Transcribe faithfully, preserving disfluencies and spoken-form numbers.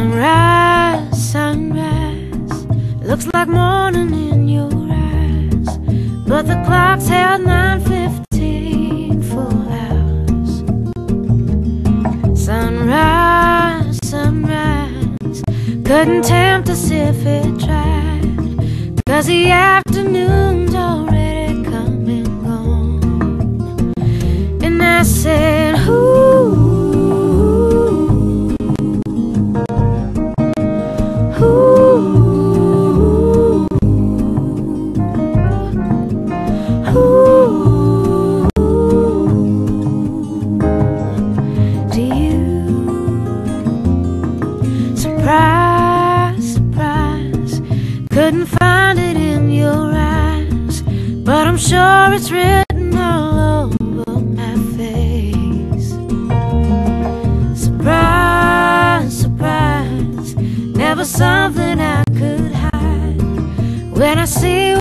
Sunrise, sunrise, looks like morning in your eyes, but the clock's held nine fifteen full hours. Sunrise, sunrise, couldn't tempt us if it tried, 'cause the afternoon's already come and gone. And I said, ooh, surprise, surprise, couldn't find it in your eyes, but I'm sure it's written all over my face. Surprise, surprise, never something I could hide. When I see